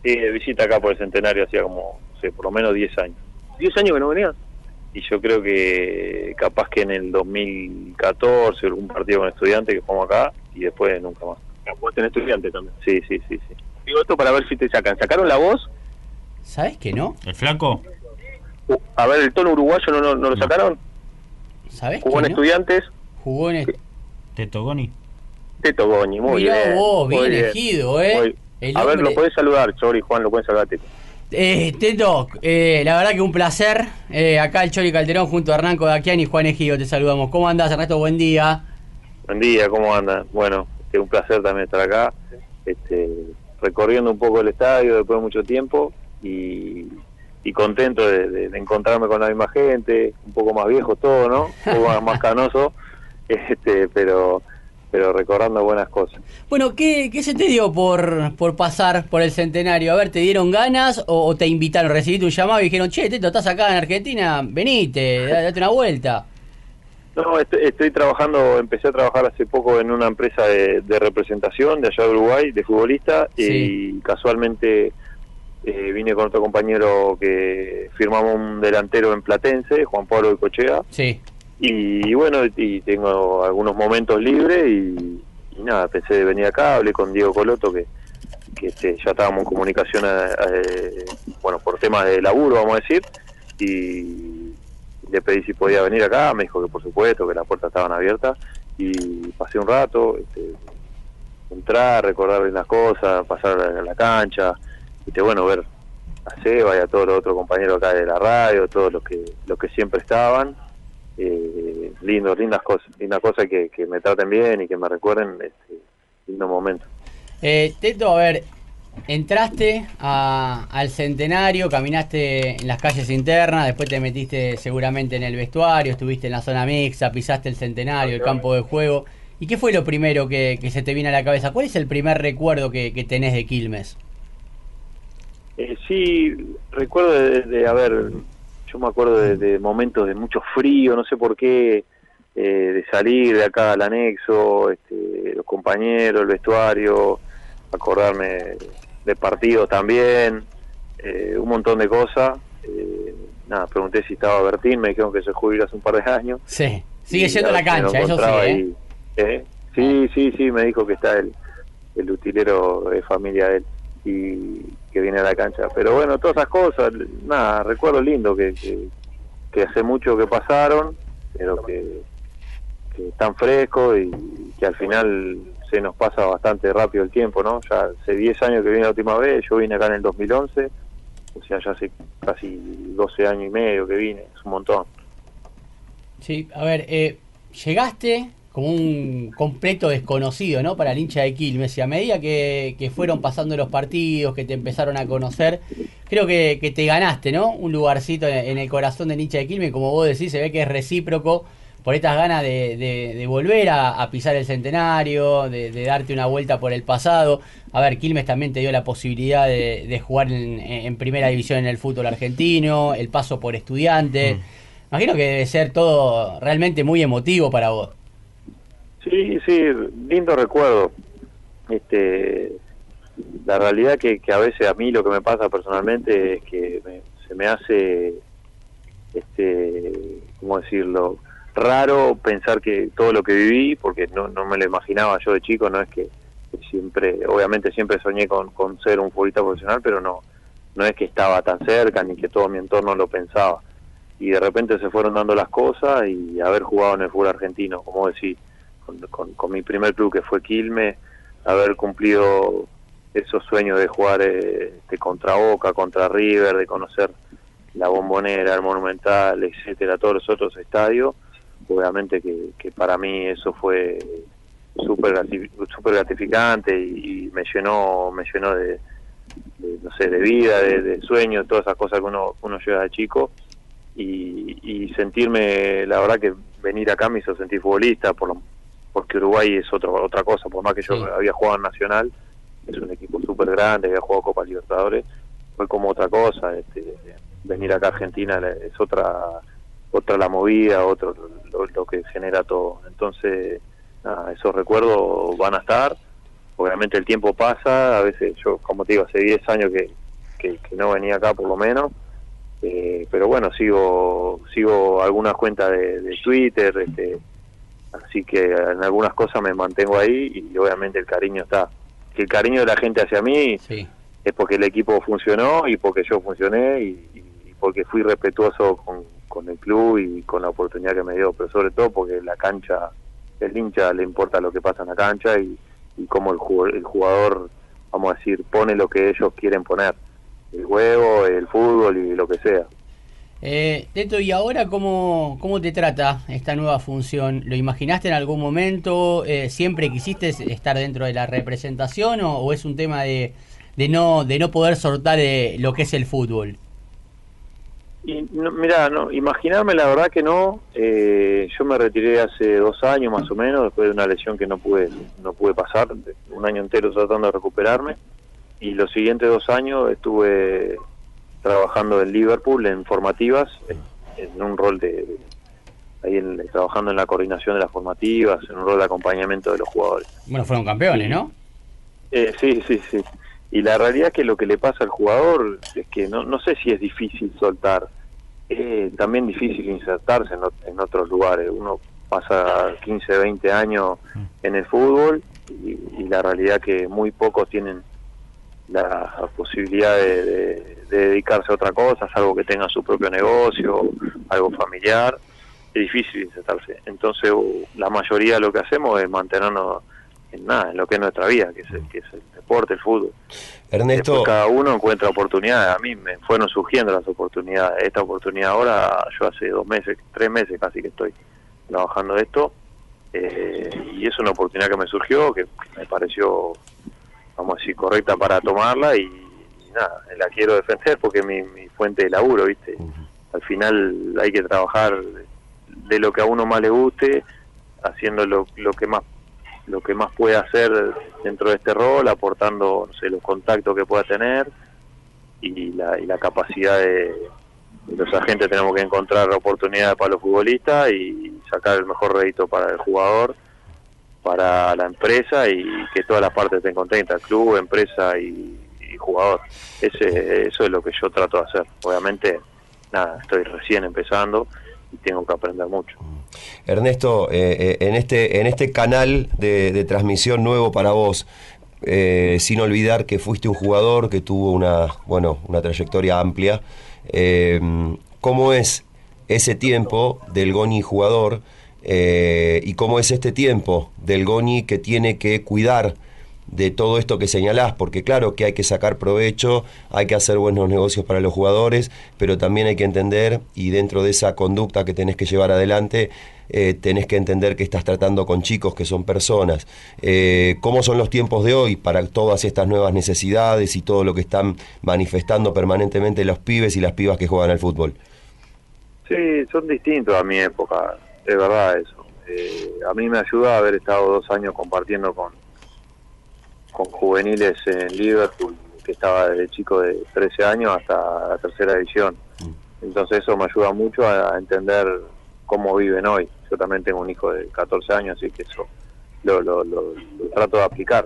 Sí, de visita acá por el Centenario hacía como, no sé, por lo menos 10 años. ¿10 años que no venías? Y yo creo que capaz que en el 2014 algún partido con Estudiantes que jugamos acá y después nunca más. Vos tenés estudiante también. Sí, sí, sí, sí. Digo esto para ver si te sacan. ¿Sacaron la voz? ¿Sabés que no? ¿El flaco? A ver, el tono uruguayo no lo No. sacaron. ¿Sabés Jugó que en no? Estudiantes. Jugó en... Teto Goni. Teto Goñi, muy Mirá bien. vos, muy bien elegido, Muy- El A ver, hombre... lo podés saludar, Chori, Juan, lo pueden saludar a Teto. Teto, la verdad que un placer. Acá el Chori Calderón junto a Hernán Kodakian y Juan Ejido te saludamos. ¿Cómo andás, Ernesto? Buen día. Buen día, ¿cómo andan? Bueno, un placer también estar acá, recorriendo un poco el estadio después de mucho tiempo y contento de encontrarme con la misma gente, un poco más viejo todo, ¿no? Un poco más canoso, pero recordando buenas cosas. Bueno, ¿qué se te dio por pasar por el Centenario? A ver, ¿te dieron ganas o te invitaron? ¿Recibiste un llamado y dijeron, che, Teto, estás acá en Argentina? Venite, date una vuelta. No, estoy trabajando, empecé a trabajar hace poco en una empresa de representación de allá de Uruguay, de futbolista, Sí. y casualmente vine con otro compañero que firmamos un delantero en Platense, Juan Pablo de Cochea, Sí. y bueno, y tengo algunos momentos libres y nada, pensé de venir acá, hablé con Diego Coloto que ya estábamos en comunicación bueno, por temas de laburo, vamos a decir, y le pedí si podía venir acá, me dijo que por supuesto, que las puertas estaban abiertas, y pasé un rato, entrar, recordar bien las cosas, pasar a la cancha, bueno, ver a Seba y a todos los otros compañeros acá de la radio, todos los que siempre estaban, lindas cosas que me traten bien y que me recuerden lindo momento. Teto, a ver, entraste al Centenario, caminaste en las calles internas, después te metiste seguramente en el vestuario, estuviste en la zona mixta, pisaste el Centenario, el campo de juego. ¿Y qué fue lo primero que se te viene a la cabeza? ¿Cuál es el primer recuerdo que tenés de Quilmes? Sí, recuerdo yo me acuerdo de momentos de mucho frío, no sé por qué, de salir de acá al anexo, los compañeros, el vestuario, acordarme de partidos también, un montón de cosas. Nada, pregunté si estaba Bertín, me dijeron que se jubiló hace un par de años. Sí, sigue Y yendo a la ver si me lo cancha, eso sí, encontraba ahí. Sí, me dijo que está el utilero de familia de él y que viene a la cancha. Pero bueno, todas esas cosas, nada, recuerdo lindo que hace mucho que pasaron, pero que están frescos y que al final se nos pasa bastante rápido el tiempo, ¿no? Ya hace 10 años que vine la última vez, yo vine acá en el 2011, o sea, ya hace casi 12 años y medio que vine, es un montón. Sí, a ver, llegaste como un completo desconocido, ¿no? Para el hincha de Quilmes, y a medida que fueron pasando los partidos, que te empezaron a conocer, creo que te ganaste, ¿no? Un lugarcito en el corazón del hincha de Quilmes, como vos decís, se ve que es recíproco por estas ganas de volver a pisar el Centenario, de darte una vuelta por el pasado. A ver, Quilmes también te dio la posibilidad de jugar en primera división en el fútbol argentino, el paso por Estudiantes. Imagino que debe ser todo realmente muy emotivo para vos. Sí, lindo recuerdo. La realidad que a veces a mí lo que me pasa personalmente es que se me hace, ¿cómo decirlo? Raro pensar que todo lo que viví, porque no me lo imaginaba yo de chico, no es que siempre, obviamente siempre soñé con ser un futbolista profesional, pero no es que estaba tan cerca ni que todo mi entorno lo pensaba. Y de repente se fueron dando las cosas y haber jugado en el fútbol argentino, como decís, con mi primer club que fue Quilmes, haber cumplido esos sueños de jugar contra Boca, contra River, de conocer la Bombonera, el Monumental, etcétera, todos los otros estadios, obviamente que para mí eso fue súper gratificante y me llenó de no sé, de vida, de sueños, todas esas cosas que uno lleva de chico y sentirme, la verdad que venir acá me hizo sentir futbolista porque Uruguay es otra cosa, por más que yo había jugado en Nacional, es un equipo súper grande, había jugado Copa Libertadores, fue como otra cosa, venir acá a Argentina es otra la movida, otro lo que genera todo. Entonces, nada, esos recuerdos van a estar, obviamente el tiempo pasa, a veces yo, como te digo, hace 10 años que no venía acá por lo menos, pero bueno, sigo algunas cuentas de Twitter, así que en algunas cosas me mantengo ahí y obviamente el cariño está. Que el cariño de la gente hacia mí Sí. es porque el equipo funcionó y porque yo funcioné y porque fui respetuoso con el club y con la oportunidad que me dio, pero sobre todo porque la cancha, el hincha le importa lo que pasa en la cancha y cómo el jugador, vamos a decir, pone lo que ellos quieren poner, el juego, el fútbol y lo que sea. Teto, ¿y ahora cómo te trata esta nueva función? ¿Lo imaginaste en algún momento? ¿Siempre quisiste estar dentro de la representación o es un tema de no poder soltar lo que es el fútbol? Y no, mirá, no, imaginarme la verdad que no. Yo me retiré hace 2 años más o menos, después de una lesión que no pude pasar, un año entero tratando de recuperarme, y los siguientes 2 años estuve trabajando en Liverpool en formativas, en un rol trabajando en la coordinación de las formativas, en un rol de acompañamiento de los jugadores. Bueno, fueron campeones, ¿no? Sí. Y la realidad es que lo que le pasa al jugador es que no sé si es difícil soltar, también difícil insertarse en otros lugares. Uno pasa 15, 20 años en el fútbol y la realidad que muy pocos tienen la posibilidad de dedicarse a otra cosa, salvo que tengan su propio negocio, algo familiar. Es difícil insertarse. Entonces la mayoría de lo que hacemos es mantenernos en lo que es nuestra vida, que es el deporte, el fútbol. Ernesto, después cada uno encuentra oportunidades. A mí me fueron surgiendo las oportunidades. Esta oportunidad ahora, yo hace 2 meses, 3 meses casi que estoy trabajando esto, y es una oportunidad que me surgió, que me pareció, vamos a decir, correcta para tomarla y nada, la quiero defender porque es mi fuente de laburo, ¿viste? Al final hay que trabajar de lo que a uno más le guste, haciendo lo que más puede hacer dentro de este rol, aportando, no sé, los contactos que pueda tener y la capacidad de los agentes. Tenemos que encontrar oportunidades para los futbolistas y sacar el mejor rédito para el jugador, para la empresa y que todas las partes estén contentas, club, empresa y jugador. Eso es lo que yo trato de hacer. Obviamente, estoy recién empezando y tengo que aprender mucho. Ernesto, en este canal de transmisión nuevo para vos, sin olvidar que fuiste un jugador que tuvo una trayectoria amplia, ¿cómo es ese tiempo del Goni jugador y cómo es este tiempo del Goni que tiene que cuidar de todo esto que señalás? Porque claro que hay que sacar provecho, hay que hacer buenos negocios para los jugadores, pero también hay que entender, y dentro de esa conducta que tenés que llevar adelante, tenés que entender que estás tratando con chicos que son personas. ¿Cómo son los tiempos de hoy para todas estas nuevas necesidades y todo lo que están manifestando permanentemente los pibes y las pibas que juegan al fútbol? Sí, son distintos a mi época, es verdad eso. A mí me ayuda haber estado 2 años compartiendo con juveniles en Liverpool, que estaba desde chico de 13 años hasta la 3ª división. Entonces eso me ayuda mucho a entender cómo viven hoy. Yo también tengo un hijo de 14 años, así que eso lo trato de aplicar.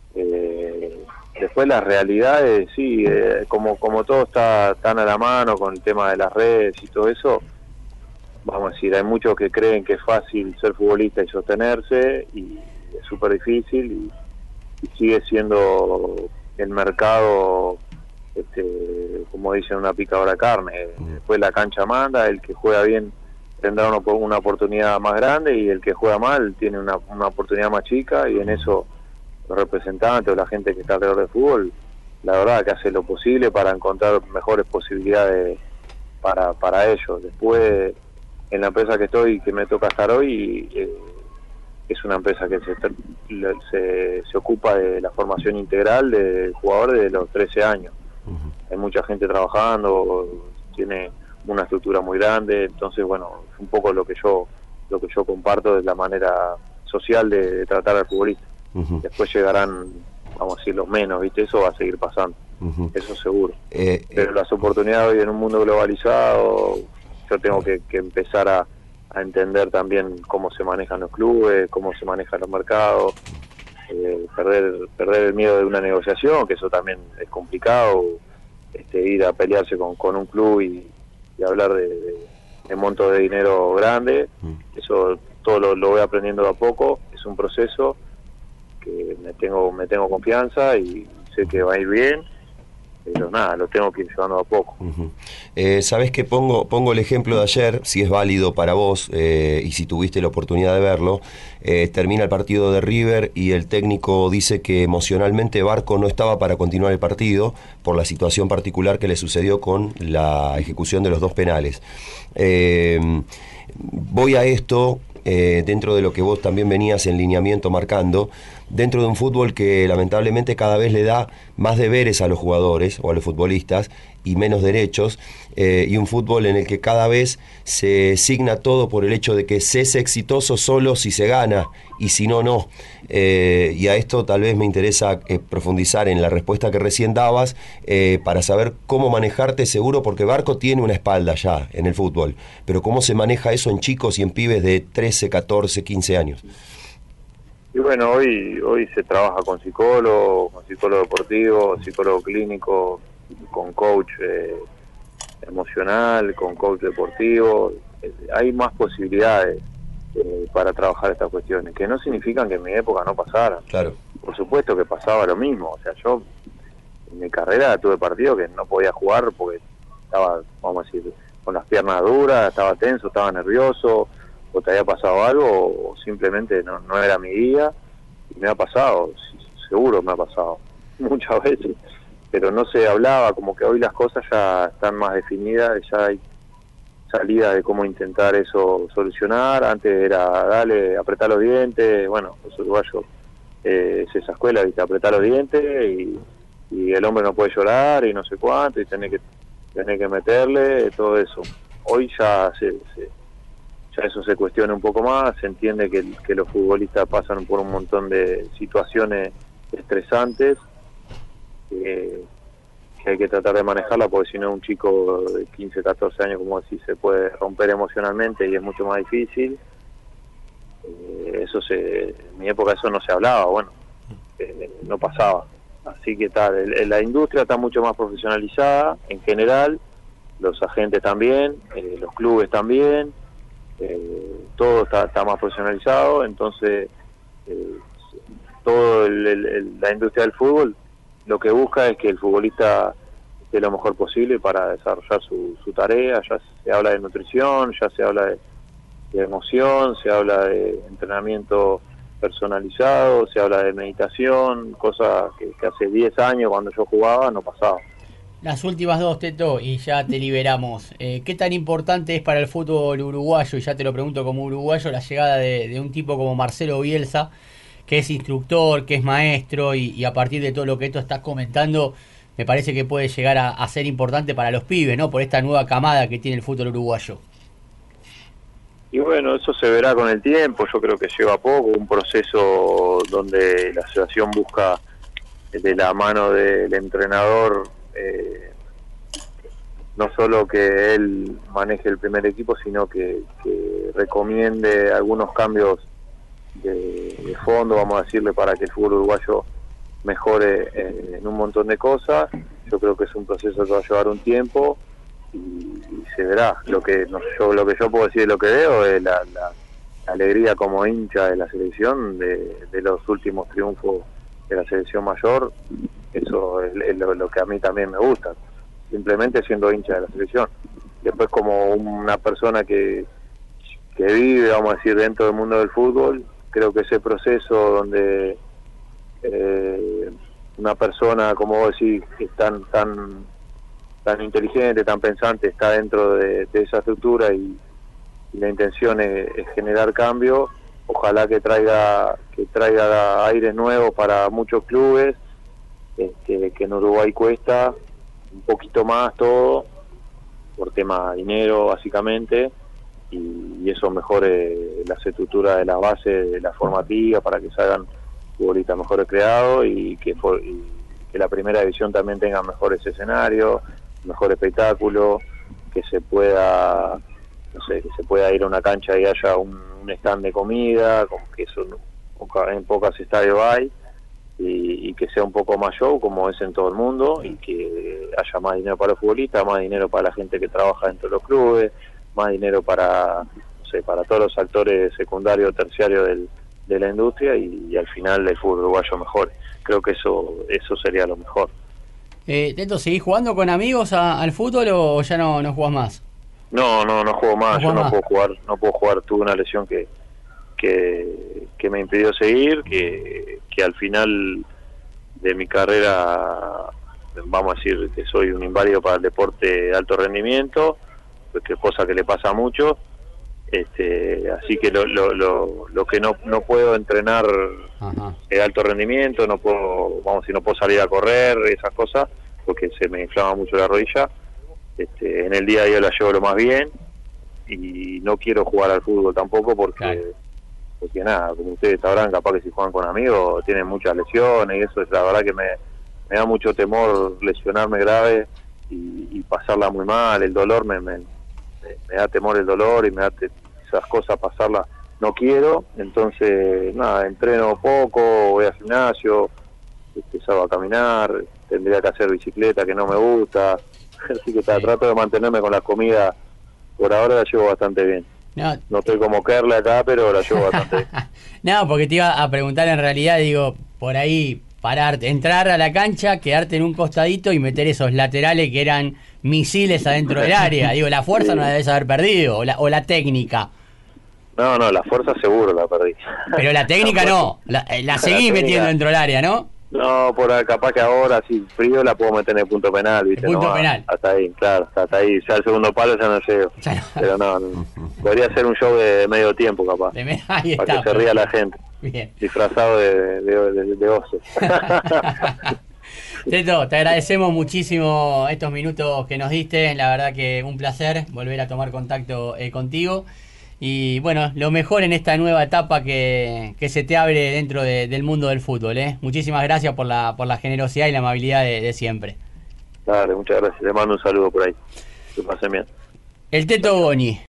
Después las realidades, sí, como todo está tan a la mano con el tema de las redes y todo eso, vamos a decir, hay muchos que creen que es fácil ser futbolista y sostenerse, y es súper difícil, y sigue siendo el mercado, como dicen, una picadora de carne. Después la cancha manda, el que juega bien tendrá una oportunidad más grande y el que juega mal tiene una oportunidad más chica, y en eso los representantes o la gente que está alrededor del fútbol, la verdad que hace lo posible para encontrar mejores posibilidades para ellos. Después, en la empresa que estoy, que me toca estar hoy, es una empresa que se ocupa de la formación integral del jugador desde los 13 años. Hay mucha gente trabajando, tiene una estructura muy grande, entonces bueno, es un poco lo que yo comparto de la manera social de tratar al futbolista. Después llegarán, vamos a decir, los menos, ¿viste? Eso va a seguir pasando, eso seguro. Pero las oportunidades hoy en un mundo globalizado, yo tengo que empezar a entender también cómo se manejan los clubes, cómo se manejan los mercados, perder el miedo de una negociación, que eso también es complicado, ir a pelearse con un club y hablar de montos de dinero grande. Eso todo lo voy aprendiendo de a poco, es un proceso que me tengo confianza y sé que va a ir bien, pero nada, lo tengo que ir llevando de a poco. Sabés que pongo el ejemplo de ayer, si es válido para vos, y si tuviste la oportunidad de verlo. Termina el partido de River y el técnico dice que emocionalmente Barco no estaba para continuar el partido por la situación particular que le sucedió con la ejecución de los 2 penales. Voy a esto dentro de lo que vos también venías en lineamiento marcando, dentro de un fútbol que lamentablemente cada vez le da más deberes a los jugadores o a los futbolistas y menos derechos, y un fútbol en el que cada vez se signa todo por el hecho de que se es exitoso solo si se gana y si no, no. Y a esto tal vez me interesa profundizar en la respuesta que recién dabas, para saber cómo manejarte seguro, porque Barco tiene una espalda ya en el fútbol, pero cómo se maneja eso en chicos y en pibes de 13, 14, 15 años. Y bueno, hoy se trabaja con psicólogo deportivo, psicólogo clínico, con coach emocional, con coach deportivo. Hay más posibilidades para trabajar estas cuestiones, que no significan que en mi época no pasaran. Claro. Por supuesto que pasaba lo mismo. O sea, yo en mi carrera tuve partidos que no podía jugar porque estaba, vamos a decir, con las piernas duras, estaba tenso, estaba nervioso, o te había pasado algo, o simplemente no era mi día, y me ha pasado, seguro me ha pasado, muchas veces, pero no se hablaba, como que hoy las cosas ya están más definidas, ya hay salida de cómo intentar eso solucionar. Antes era, dale, apretar los dientes, bueno, los uruguayos, es esa escuela, ¿viste? Apretar los dientes y el hombre no puede llorar y no sé cuánto, y tenés que meterle, todo eso. Hoy ya ya eso se cuestiona un poco más, se entiende que los futbolistas pasan por un montón de situaciones estresantes, que hay que tratar de manejarla, porque si no un chico de 15, 14 años, como decís, se puede romper emocionalmente y es mucho más difícil. En mi época eso no se hablaba, bueno, no pasaba. Así que la industria está mucho más profesionalizada en general, los agentes también, los clubes también, todo está más profesionalizado, entonces todo la industria del fútbol lo que busca es que el futbolista esté lo mejor posible para desarrollar su tarea. Ya se habla de nutrición, ya se habla de emoción, se habla de entrenamiento personalizado, se habla de meditación, cosas que hace 10 años cuando yo jugaba no pasaba. Las últimas dos, Teto, y ya te liberamos. ¿Qué tan importante es para el fútbol uruguayo, y ya te lo pregunto como uruguayo, la llegada de un tipo como Marcelo Bielsa, que es instructor, que es maestro, y a partir de todo lo que esto estás comentando, me parece que puede llegar a ser importante para los pibes, ¿no? Por esta nueva camada que tiene el fútbol uruguayo. Y bueno, eso se verá con el tiempo, yo creo que lleva poco, un proceso donde la asociación busca de la mano del entrenador, no solo que él maneje el primer equipo, sino que recomiende algunos cambios de fondo, vamos a decirle, para que el fútbol uruguayo mejore en un montón de cosas. Yo creo que es un proceso que va a llevar un tiempo y se verá. Lo que yo puedo decir de lo que veo es la alegría como hincha de la selección, de los últimos triunfos de la selección mayor. Eso es lo que a mí también me gusta, simplemente siendo hincha de la selección. Después, como una persona que vive, vamos a decir, dentro del mundo del fútbol, creo que ese proceso donde una persona, como vos decís, que es tan inteligente, tan pensante, está dentro de esa estructura y la intención es generar cambio. Ojalá que traiga aires nuevos para muchos clubes, que en Uruguay cuesta un poquito más todo, por tema de dinero básicamente, y eso mejore las estructuras de la base, de la formativa, para que salgan futbolistas mejores creados y que la primera división también tenga mejores escenarios, mejor espectáculo, que se pueda, no sé, que se pueda ir a una cancha y haya un stand de comida, como que eso en pocos estadios hay. y que sea un poco más show como es en todo el mundo, y que haya más dinero para los futbolistas, más dinero para la gente que trabaja dentro de los clubes, más dinero para, no sé, para todos los actores secundarios, terciarios de la industria, y al final el fútbol uruguayo mejore. Creo que eso sería lo mejor. Teto, ¿seguís jugando con amigos al fútbol o ya no jugás más? No juego más, No yo jugás no puedo jugar, tuve una lesión que me impidió seguir, que al final de mi carrera, vamos a decir que soy un inválido para el deporte de alto rendimiento, que es cosa que le pasa mucho, así que lo que no puedo entrenar de alto rendimiento, no puedo, vamos a decir, no puedo salir a correr, esas cosas, porque se me inflama mucho la rodilla. En el día a día la llevo lo más bien, y no quiero jugar al fútbol tampoco porque nada, como ustedes sabrán, capaz que si juegan con amigos tienen muchas lesiones, y eso es la verdad que me da mucho temor lesionarme grave y pasarla muy mal. El dolor me da temor, el dolor, y me da esas cosas, pasarla no quiero. Entonces nada, entreno poco, voy al gimnasio, salgo a caminar, tendría que hacer bicicleta que no me gusta, así que trato de mantenerme con la comida. Por ahora la llevo bastante bien. No estoy como Kerle acá, pero la llevo bastante bien. No, porque te iba a preguntar, en realidad, digo, por ahí pararte, entrar a la cancha, quedarte en un costadito y meter esos laterales que eran misiles adentro del área. Digo, la fuerza no la debes haber perdido, o la técnica. No, la fuerza seguro la perdí. Pero la técnica no, la seguís metiendo dentro del área, ¿no? No, capaz que ahora, si frío, la puedo meter en el punto penal, ¿viste? El punto penal. Hasta ahí, claro, hasta ahí. Ya el segundo palo ya no llego. Pero no. Podría ser un show de medio tiempo, capaz. Ahí está, para que se ría la gente. Bien. Disfrazado de oso. Teto, te agradecemos muchísimo estos minutos que nos diste. La verdad que un placer volver a tomar contacto contigo. Y bueno, lo mejor en esta nueva etapa que se te abre dentro del mundo del fútbol. Muchísimas gracias por la generosidad y la amabilidad de siempre. Dale, muchas gracias. Le mando un saludo por ahí. Que pasen bien. El Teto Boni.